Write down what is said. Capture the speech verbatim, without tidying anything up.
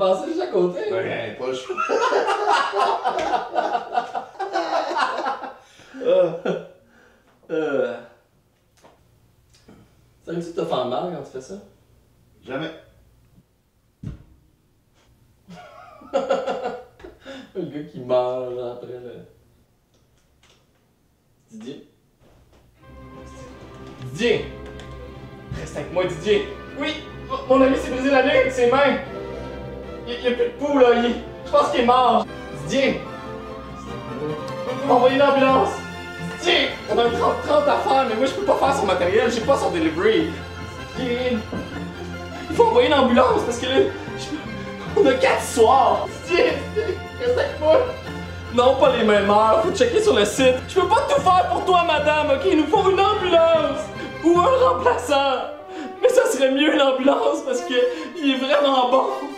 passer juste à côté. Ouais, pas le choix. euh. Euh. Ça veut dire que tu te fais mal quand tu fais ça? Jamais. Le gars qui meurt après le... Didier? Didier! Reste avec moi, Didier! Oui! Mon ami s'est brisé la nuque avec ses mains! Il n'y a plus de pouls là, il... je pense qu'il est mort! Didier! Envoyez l'ambulance! Didier! On a trente trente à faire, mais moi je peux pas faire son matériel, j'ai pas son delivery! Didier! Il faut envoyer l'ambulance parce que là, je... on a quatre soirs! Didier! Reste avec moi! Non, pas les mêmes heures, faut checker sur le site. Je peux pas tout faire pour toi, madame, ok? Il nous faut une ambulance! Ou un remplaçant! Mais ça serait mieux l'ambulance parce que il est vraiment bon!